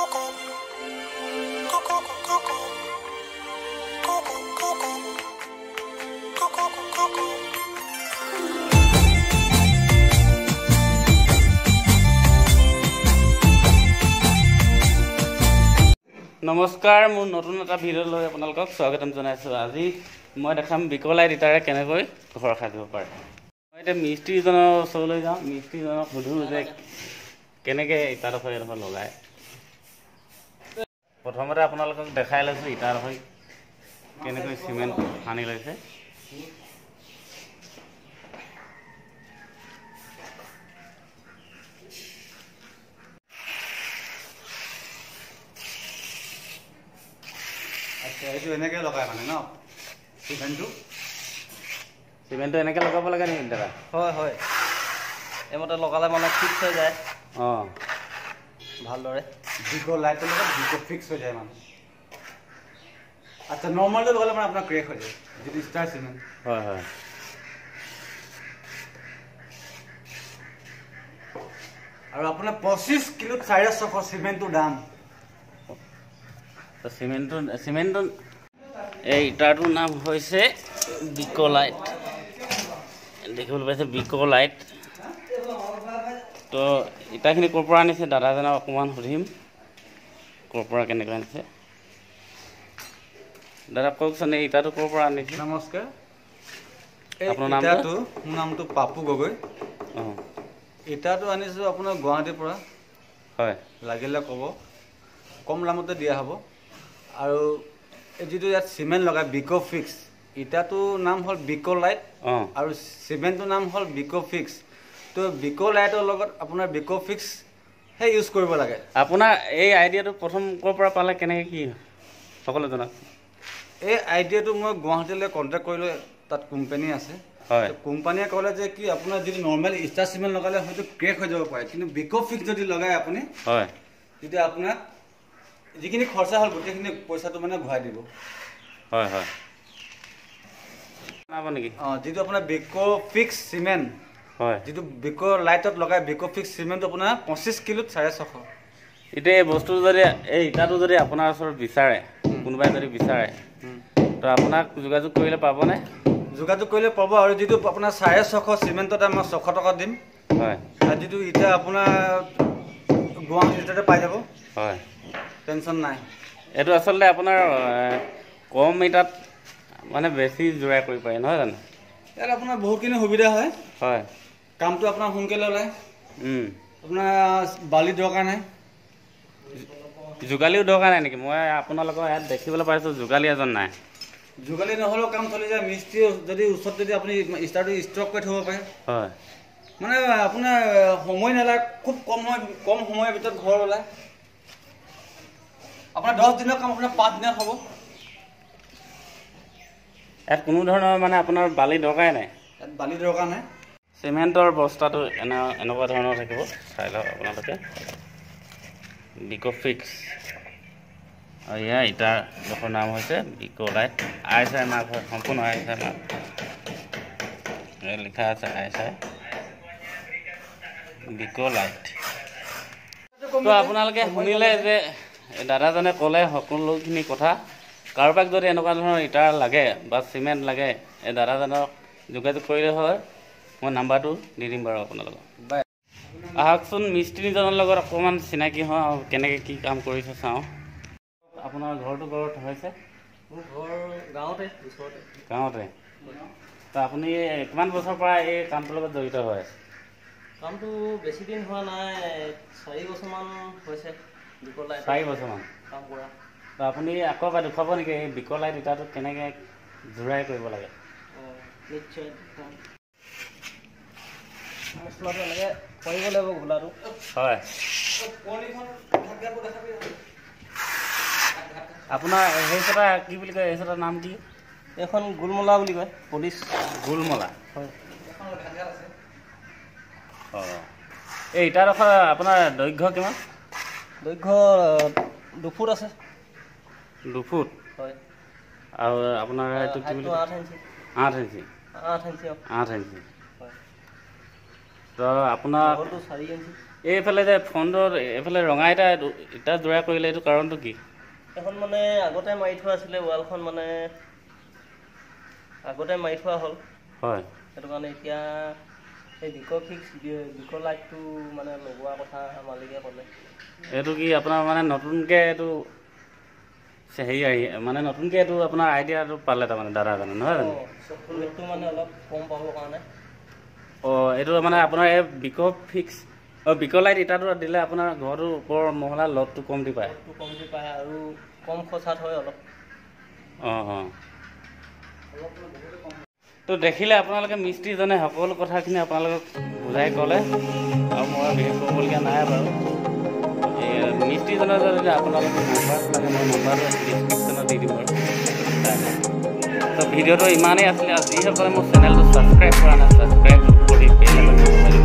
নমস্কাৰ মোৰ নতুন এটা ভিডিঅ' লৈ আপোনালোকক স্বাগতম জনাইছোঁ। আজি মই দেখাম ব্ৰিকলাইট ইটাৰে কেনেকৈ ঘৰ সাজিব পাৰে। মই এতিয়া মিস্ত্ৰীজনৰ ওচৰলৈ যাওঁ, মিস্ত্ৰীজনক সুধোঁ যে কেনেকৈ ইটাডোখৰ এডোখৰ লগায়। প্ৰথমতে আপোনালোকক দেখাই লৈছোঁ ইটাডোখৰ কেনেকৈ চিমেণ্ট সানি লৈছে। এইটো এনেকৈ লগায় মানে ন চিমেণ্টটো এনেকৈ লগাব লাগে নেকি দাদা? হয় হয়, এইমতে লগালে মানে ফিক্স হৈ যায়। অঁ, ভালদৰে ব্ৰিকলাইটৰ লগত ব্ৰিকোফিক্স হৈ যায় মানে। আচ্ছা, নৰ্মেলটো লগালে মানে আপোনাৰ ক্ৰেক হৈ যায় যিটো ষ্টাৰ চিমেণ্ট। হয় হয়। আৰু আপোনাৰ 25 কিলোত 400 চিমেণ্টৰ দাম। চিমেণ্টটো এই ইটাৰটোৰ নাম হৈছে ব্ৰিকলাইট, দেখিবলৈ পাইছে ব্ৰিকলাইট। তো ইটাখিনি ক'ৰ পৰা আনিছে দাদাজনক অকণমান সুধিম, ক'ৰ পৰা কেনেকৈ আনিছে। দাদা কওকচোন, এই ইটাটো ক'ৰ পৰা আনিছে? নমস্কাৰ, আপোনাৰ নামটো? মোৰ নামটো পাপু গগৈ। অঁ, ইটাটো আনিছোঁ আপোনাৰ গুৱাহাটীৰ পৰা। হয়, লাগিলে ক'ব, কম দামতে দিয়া হ'ব। আৰু এই যিটো ইয়াত চিমেণ্ট লগায় ব্ৰিকোফিক্স, ইটাটোৰ নাম হ'ল ব্ৰিকলাইট আৰু চিমেণ্টটোৰ নাম হ'ল ব্ৰিকোফিক্স। তো ব্ৰিকলাইটৰ লগত আপোনাৰ ব্ৰিকোফিক্সহে ইউজ কৰিব লাগে। আপোনাৰ এই আইডিয়াটো প্ৰথম ক'ৰ পৰা পালে, কেনেকৈ কি সকলো জনাওক। এই আইডিয়াটো মই গুৱাহাটীলৈ কণ্টেক্ট কৰিলোঁ, তাত কোম্পানী আছে। হয়, কোম্পানীয়ে ক'লে যে কি আপোনাৰ যিটো নৰ্মেল ষ্টাৰ চিমেণ্ট লগালে হয়তো ক্ৰেক হৈ যাব পাৰে, কিন্তু ব্ৰিকোফিক্স যদি লগায় আপুনি, হয়, তেতিয়া আপোনাক যিখিনি খৰচা হ'ল গোটেইখিনি পইচাটো মানে ঘূৰাই দিব। হয় হয় নেকি? অঁ, যিটো আপোনাৰ ব্ৰিকোফিক্স চিমেণ্ট, হয়, যিটো ব্ৰিকলাইটত লগাই ব্ৰিকোফিক্স চিমেণ্টটো আপোনাৰ 25 কিলোত 450। এতিয়া এই বস্তুটো যদি, এই ইটাটো যদি আপোনাৰ ওচৰত বিচাৰে, কোনোবাই যদি বিচাৰে, তো আপোনাক যোগাযোগ কৰিলে পাবনে? যোগাযোগ কৰিলে পাব। আৰু যিটো আপোনাৰ 650 চিমেণ্টত মই 600 টকা দিম। হয়, আৰু যিটো ইটা আপোনাৰ গুৱাহাটী ইটাতে পাই যাব। হয়, টেনশ্যন নাই। এইটো আচলতে আপোনাৰ কম ইটাত মানে বেছি জোৰাই কৰিব পাৰি, নহয় জানো? ইয়াত আপোনাৰ বহুতখিনি সুবিধা হয়। হয়, কামটো আপোনাৰ সোনকালে ওলায়। আপোনাৰ বালি দৰকাৰ নাই, যোগালীও দৰকাৰ নাই নেকি? মই আপোনালোকৰ ইয়াত দেখিবলৈ পাইছোঁ যোগালী এজন নাই। যোগালী নহ'লেও কাম চলি যায়। মিস্ত্ৰী যদি ওচৰত যদি আপুনি ষ্টাৰটো ষ্টক কৰি থ'ব পাৰে, হয়, মানে আপোনাৰ সময় নালাগে, খুব কম সময়ৰ ভিতৰত ঘৰ ওলায়। আপোনাৰ 10 দিনৰ কাম আপোনাৰ 5 দিনত হ'ব। ইয়াত কোনো ধৰণৰ মানে আপোনাৰ বালি দৰকাৰেই নাই। ইয়াত বালি দৰকাৰ নাই। চিমেণ্টৰ বস্তাটো এনেকুৱা ধৰণৰ থাকিব, চাই লওক আপোনালোকে। ব্ৰিকোফিক্স আৰু ইয়াৰ ইটাৰডোখৰ নাম হৈছে ব্ৰিকলাইট। আই মাৰ্ক হয়, সম্পূৰ্ণ আই মাৰ্ক লিখা আছে, আই ব্ৰিকলাইট। তো আপোনালোকে শুনিলে যে দাদাজনে ক'লে সকলোখিনি কথা। কাৰোবাক যদি এনেকুৱা ধৰণৰ ইটাৰ লাগে বা চিমেণ্ট লাগে, এই দাদাজনক যোগাযোগ কৰিলে হয়। মই নাম্বাৰটো দি দিম বাৰু আপোনালোকক। আহকচোন মিস্ত্ৰীজনৰ লগত অকণমান চিনাকি হওঁ আৰু কেনেকৈ কি কাম কৰিছে চাওঁ। আপোনাৰ ঘৰটো ঘৰত হৈছে? মোৰ ঘৰ গাঁৱতে, ওচৰতে। গাঁৱতে? তো আপুনি কিমান বছৰৰ পৰা এই কামটোৰ লগত জড়িত হৈ আছে? কামটো বেছি দিন হোৱা নাই, 4 বছৰমান হৈছে। 4 বছৰমান কাম কৰা। তো আপুনি আকৌ এবাৰ দেখুৱাব নেকি এই ব্ৰিকলাইট ইটাটো কেনেকৈ জোৰাই কৰিব লাগে? অঁ, নিশ্চয়। মছলাটো এনেকৈ কৰিব লাগিব, গোলাটো। হয়, আপোনাৰ সেই চটা কি বুলি কয়, এই চটাৰ নাম কি? এইখন গোলমলা বুলি কয়, পলিচ গোলমলা। হয়। অঁ, এই ইটাডোখৰ আপোনাৰ দৈৰ্ঘ্য কিমান? দৈৰ্ঘ্য 2 ফুট আছে। 2 ফুট? হয়। আৰু আপোনাৰ এইটো কি বুলি? 8 ইঞ্চি। 8 ইঞ্চি? 8 ইঞ্চি। 8 ইঞ্চি। হয়। তো আপোনাৰ 4 ইঞ্চি। এইফালে যে ফ্ৰণ্টৰ এইফালে ৰঙা ইটা জোৰা কৰিলে এইটো কাৰণটো কি? এখন মানে আগতে মাৰি থোৱা আছিলে ৱালখন মানে আগতে মাৰি থোৱা হ'ল হয় সেইটো কাৰণে এতিয়া এই ব্ৰিকোফিক্স ব্ৰিকোলাইটটো মানে লগোৱা কথা মালিকে ক'লে এইটো কি আপোনাৰ মানে নতুনকৈ এইটো হেৰি মানে নতুনকৈ এইটো আপোনাৰ আইডিয়াটো পালে তাৰমানে দাদাজনে নহয় জানো? ৱেটটো মানে অলপ কম পাবৰ কাৰণে অঁ এইটো মানে আপোনাৰ এই ব্ৰিকোফিক্স ব্ৰিকোলাইট ইটাটো দিলে আপোনাৰ ঘৰটোৰ ওপৰৰ মহলা লডটো কমটি পায় আৰু কম খৰচাত হয় অলপ অঁ তো দেখিলে আপোনালোকে মিস্ত্ৰীজনে সকলো কথাখিনি আপোনালোকক বুজাই ক'লে আৰু মই বিশেষ ক'বলগীয়া নাই বাৰু মিস্ত্ৰীজনৰ যদি আপোনালোকে নাম্বাৰ লাগে মই নাম্বাৰটো ডিছক্ৰিপশ্যনত দি দিম বাৰু তো ভিডিঅ'টো ইমানেই আছিলে আৰু যিসকলে মোৰ চেনেলটো ছাবস্ক্ৰাইব কৰা নাই ছাবস্ক্ৰাইব কৰি বেল আইকনটো